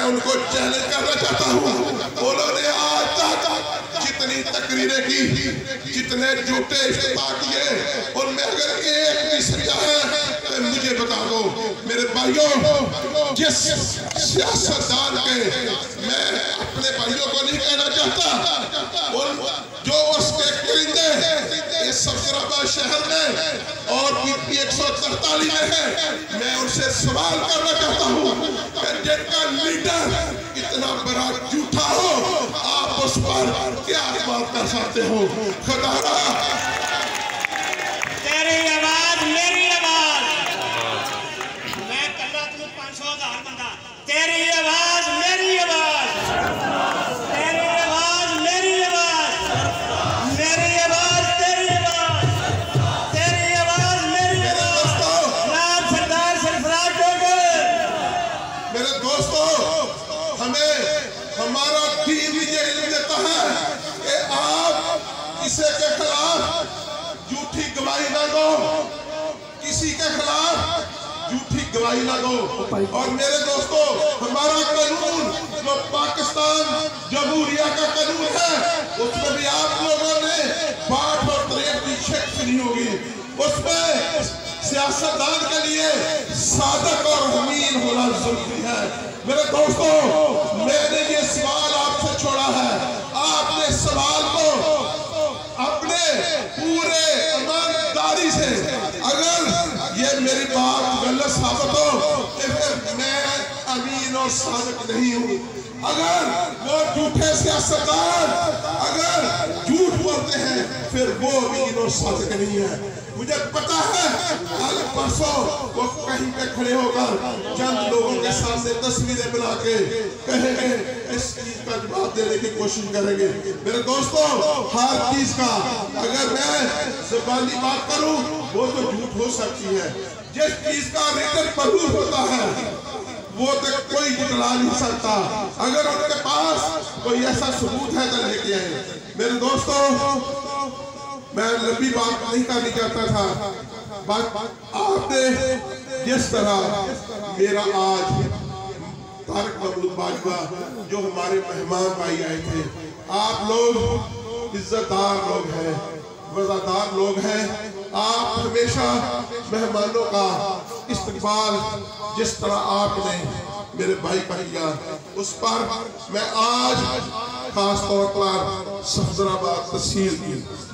उनको चैलेंज करना चाहता हूँ। उन्होंने आज तक जितनी तकरीरें की, जितने झूठे इफ्तिताह किए, उनमें अगर एक भी सच्चा है तो मुझे बता दो। मेरे भाइयों, जिस सियासतदान के मैं अपने भाइयों को नहीं कहना चाहता, जो उसके करिंदे इस सफदराबाद शहर में और पीपी 143 में है, मैं उनसे सवाल करना चाहता हूँ कि जिनका लीडर इतना बड़ा झूठा हो, आप उस पर क्या बात कर सकते हो? खुदा तेरी आवाज मेरी आवाज, मैं कल्ला तू 500,000 बंदा, तेरी आवाज मेरी आवाज, तेरी आवाज मेरी आवाज, मेरी आवाज तेरी आवाज, तेरी आवाज मेरी आवाज। नाम सरदार सरफराज डोगर। मेरे दोस्तों, हमें हमारा दीन भी ये इल्म देता है कि आप किसी के खिलाफ झूठी गवाही ना दो, किसी के खिलाफ झूठी गवाही ना दो। और मेरे दोस्तों, हमारा कानून जो पाकिस्तान जमहूरिया का कानून है, उसमें भी आप लोगों ने बात और तरीक की शेख सुनी होगी। उसमें सियासतदान के लिए सादक और अमीन होना जरूरी है। मेरे दोस्तों, मैंने ये सवाल आपसे छोड़ा है, आपने सवाल को अपने पूरे ईमानदारी से, अगर ये मेरी बात गलत साबित हो तो फिर मैं अमीन और सादक नहीं हूँ। अगर वो झूठे सियासतदान अगर झूठ बोलते हैं, फिर वो अमीन और सादक नहीं है। मुझे पता है कल परसों वो कहीं पे खड़े होकर चंद लोगों के सामने तस्वीरें बना के कहेंगे, इस चीज का जवाब देने की कोशिश करेंगे। मेरे दोस्तों, हर चीज का अगर मैं जुबानी बात करूं, वो तो झूठ हो सकती है। जिस चीज का रिटर्न मजबूर होता है, वो तक कोई निकला नहीं सकता। अगर उनके पास कोई ऐसा सबूत है तो लेके आए। मेरे दोस्तों, मैं लंबी बात नहीं करनी चाहता था। आपने जिस तरह मेरा आज तारक महमूद बाजवा जो हमारे मेहमान भाई आए थे, आप लोग इज्जतदार लोग हैं, वफादार लोग हैं। आप हमेशा मेहमानों का इस्तकबाल जिस तरह आपने मेरे भाई पर किया, उस पर मैं आज खास तौर पर सफदराबाद तहसील की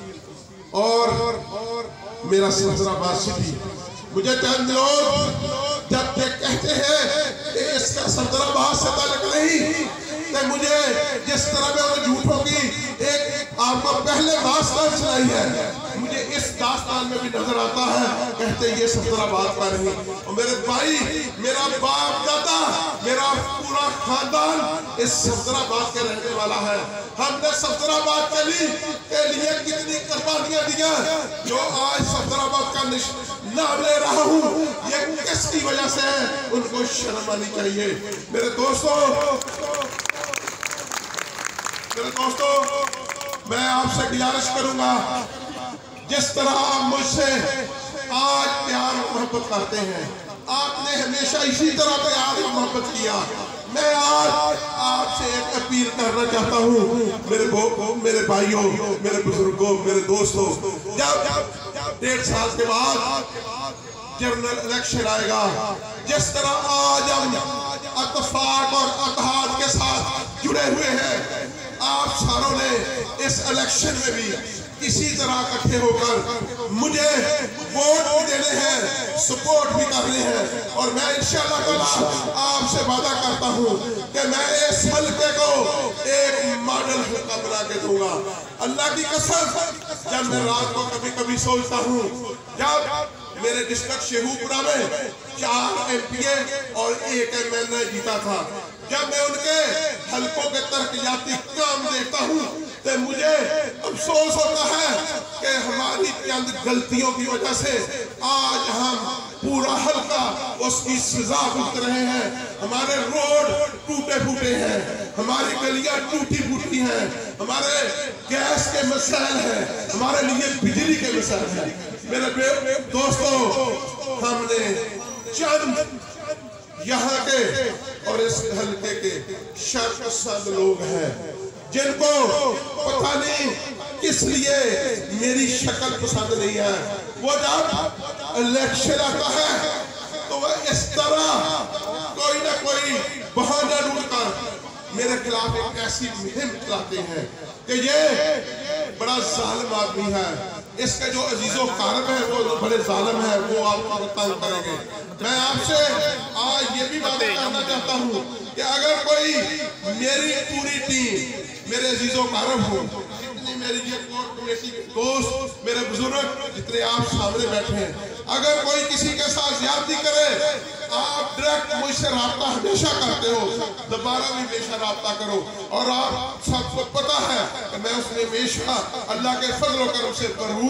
और मेरा सफदराबाद सिटी, मुझे चंद लोग जब ये कहते हैं कि इसका सफदराबाद से ताल्लुक नहीं, तो मुझे जिस तरह में वो झूठों की एक आपको पहले दास्तान सुनाई है, मुझे इस दास्तान में भी नजर आता है, कहते ये सफदराबाद का नहीं। और मेरे भाई, मेरा बाप दादा, मेरा पूरा खानदान इस सफदराबाद के रहने वाला है। हमने सफदराबाद के लिए कितनी कुर्बानियां दिया, जो आज सफदराबाद का नाम ले रहा हूँ, ये किसकी वजह से है, उनको शर्म आनी चाहिए। मेरे दोस्तों, मैं आपसे गुजारिश करूंगा, जिस तरह आप मुझसे आज प्यार और मोहब्बत करते हैं, आपने हमेशा इसी तरह प्यार और मोहब्बत किया। मैं आज आपसे एक अपील करना चाहता हूँ, मेरे भाइयों, मेरे बुजुर्गों, मेरे दोस्तों, जब 1.5 साल के बाद जनरल इलेक्शन आएगा, जिस तरह आज हम इत्तेफाक और इत्तेहाद के साथ जुड़े हुए हैं, आप सारों ने इस इलेक्शन में भी इसी तरह इकट्ठे होकर मुझे वोट भी देने हैं, सपोर्ट भी करने हैं। और मैं इंशाअल्लाह ताला आपसे वादा करता हूँ कि मैं इस हल्के को एक मॉडल हल्का बना के दूंगा। अल्लाह की कसम, जब मैं रात को कभी कभी सोचता हूँ, जब मेरे डिस्ट्रिक्ट शेखुपुरा में 4 MPA और 1 MLA जीता था, जब मैं उनके हल्कों के तरक्याती काम देखता हूँ तो मुझे अफसोस होता है कि हमारी चंद गलतियों की वजह से आज हम पूरा हल्का उसकी सजा भुगत रहे हैं। हमारे रोड टूटे फूटे हैं, हमारी गलियां टूटी फूटी हैं, हमारे गैस के मसाइल हैं, हमारे लिए बिजली के मसाइल हैं। मेरे दोस्तों, हमने चंद यहाँ के और इस हल्के के शर्मसार लोग हैं जिनको पता नहीं किस लिए मेरी शक्ल पसंद नहीं है। वो जब इलेक्शन आता है तो वह इस तरह कोई ना कोई बहाना ढूंढकर मेरे खिलाफ एक ऐसी मुहिम चलाते हैं कि ये बड़ा जालिम आदमी है, इसके जो अजीजो कारब है वो बड़े जालिम है, वो आपको तंग करेंगे। मैं आपसे आज ये भी बात करना चाहता हूँ कि अगर कोई मेरी पूरी टीम मेरे अजीजो कारब हो, जितनी मेरी ये कोर कमेटी के दोस्त, मेरे बुजुर्ग जितने आप सामने बैठे हैं, अगर कोई किसी के साथ ज्यादती करे, आप डायरेक्ट मुझसे राब्ता हमेशा करते हो, दोबारा भी हमेशा राब्ता करो। और आप सबको पता है कि मैं उसमें हमेशा अल्लाह के फजल करम से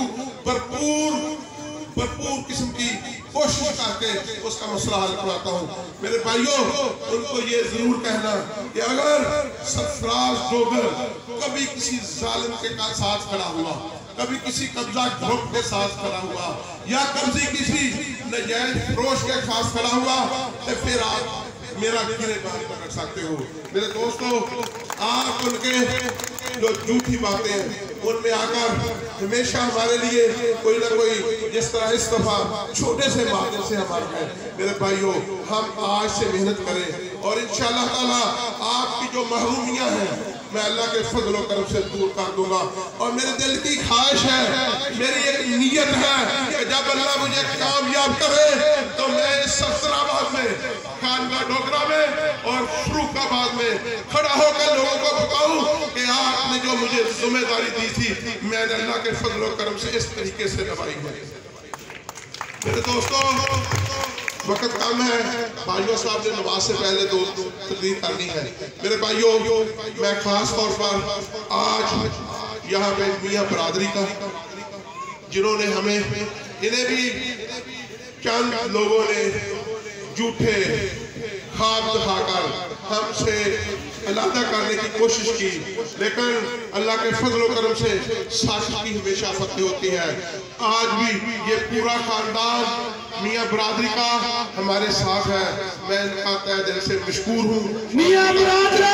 भरपूर किस्म की कोशिश करके उसका मसला हल कराता हूँ। मेरे भाइयों, उनको ये जरूर कहना कि अगर सरफराज डोगर कभी किसी जालिम के साथ खड़ा हुआ, कभी किसी कब्जा ग्रुप के साथ खड़ा हुआ, या कभी किसी नजायज फरोश के साथ खड़ा हुआ, तो फिर आप मेरा गिरफ्तार कर सकते हो। मेरे दोस्तों, आप उनके जो झूठी बातें हैं उनमें आकर हमेशा हमारे लिए कोई ना कोई जिस तरह इस दफा छोटे से माध्यम से हमारे हैं। मेरे भाइयों, हम आज से मेहनत करें और इंशाअल्लाह ताला आपकी जो महरूमियां हैं मैं अल्लाह के फजल करम से दूर कर दूंगा। और मेरे दिल की ख्वाहिश है, मेरी एक नीयत है कि जब अल्लाह मुझे कामयाब करे तो मैं सफदराबाद में, खानगा डोगरा में और फरूखाबाद में खड़ा होकर लोगों को बताऊं कि आपने जो मुझे जिम्मेदारी दी थी मैंने अल्लाह के फजल करम से इस तरीके से निभाई है। मेरे दोस्तों, वक्त कम है, भाइयों साहब ने नमाज से पहले दो तकरीर करनी है। मेरे भाइयों, मैं खास तौर पर आज यहाँ पे मियाँ बरादरी का, जिन्होंने हमें, इन्हें भी चंद लोगों ने झूठे ख्वाब दिखाकर हमसे अलग करने की कोशिश की, लेकिन अल्लाह के फजल करम से सच की हमेशा फतेह होती है। आज भी ये पूरा खानदान मियाँ बरादरी का हमारे साथ है। मैं इनका तहे दिल से मशकूर हूँ। मियाँ बरादरी,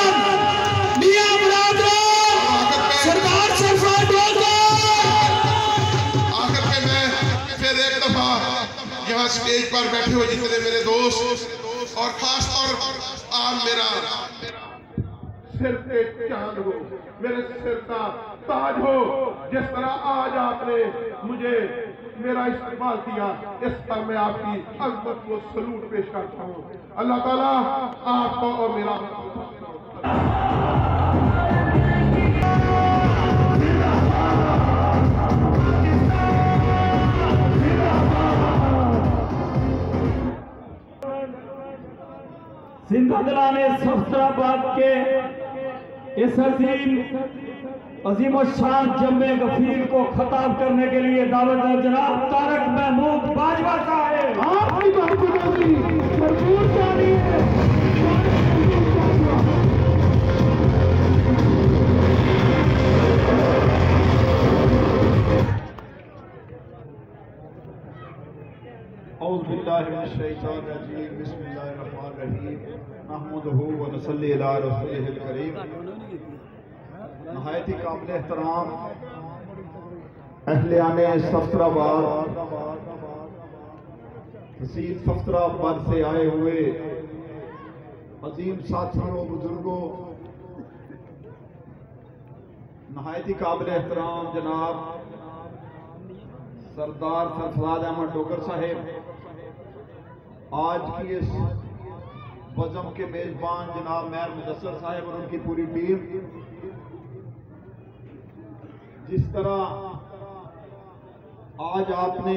मियाँ बरादरी, सरदार सरफराज डोगर। आखिर में मैं फिर एक दफा यहाँ स्टेज पर बैठे हुए जितने मेरे दोस्त और खास तौर पर आप मेरा सिर पे चांद हो, मेरे सिर का ताज हो, जिस तरह आज आपने मुझे मेरा इस्तेमाल किया, इस पर मैं आपकी अज़मत को सलूट पेश करता हूँ। अल्लाह ताला आपको और मेरा जिंदा ने सफदराबाद के इस अजीम और शान जम्मे गफीर को खताब करने के लिए दावत है जनाब तारक महमूद बाजवा साहब। आपकी महबूबी भरपूर जारी है। औज़ु बिल्लाहि मिनश शैतानिर रजीम, बिस्मिल्लाहिर रहमानिर रहीम, नहमदुहु व नसल्ली अला रसूलिहिल करीम। नहायत ही काबिल एहतराम अहले-आने सफदराबाद, तहसील सफदराबाद से आए हुए अजीम साथियों, बुजुर्गों, नहायत ही काबिल एहतराम जनाब सरदार सरफराज अहमद डोगर साहेब, आज की इस बज़म के मेजबान जनाब मेयर मुदस्सर साहब और उनकी पूरी टीम, जिस तरह आज आपने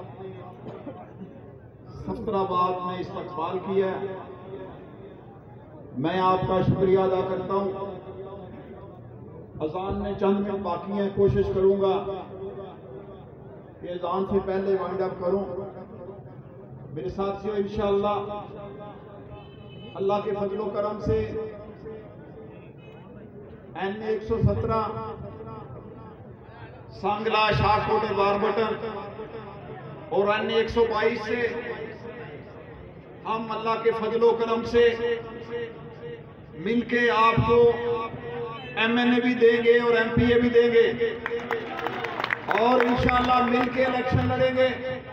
सफदराबाद में इस्तकबाल किया, मैं आपका शुक्रिया अदा करता हूं। अजान में चंद मिनट बाकी हैं, कोशिश करूंगा कि अजान से पहले वाइंड अप करूं। मेरे साथियों, इंशाअल्लाह अल्लाह के फजलो करम से NA 117 सांगला शाहकोट बारबटन और NA 122 से हम अल्लाह के फजलो करम से मिलके आपको MNA भी देंगे और MPA भी देंगे और इंशाअल्लाह मिलके इलेक्शन लड़ेंगे।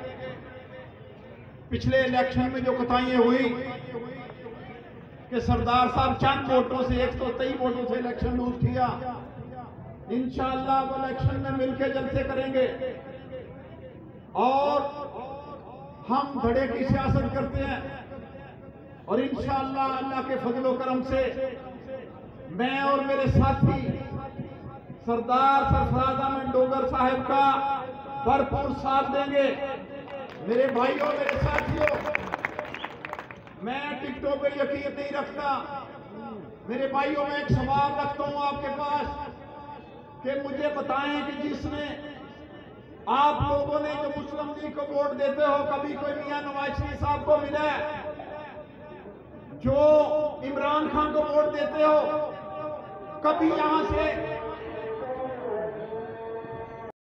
पिछले इलेक्शन में जो कताइयां हुई कि सरदार साहब चंद वोटों से 123 वोटों से इलेक्शन लूज किया, इंशाअल्लाह वो इलेक्शन में मिलके जलसे करेंगे और हम धड़े की सियासत करते हैं और इंशाअल्लाह अल्लाह के फजलो करम से मैं और मेरे साथी सरदार सरफराज अहमद डोगर साहब का भरपूर साथ देंगे। मेरे भाइयों, मेरे साथियों, मैं टिकटों पे यकीन नहीं रखता। मेरे भाइयों, मैं एक सवाल रखता हूं आपके पास कि मुझे बताएं कि जिसने आप लोगों ने जो मुस्लिम लीग को वोट देते हो, कभी कोई मियां नवाज शरीफ साहब को मिला है? जो इमरान खान को वोट देते हो, कभी यहां से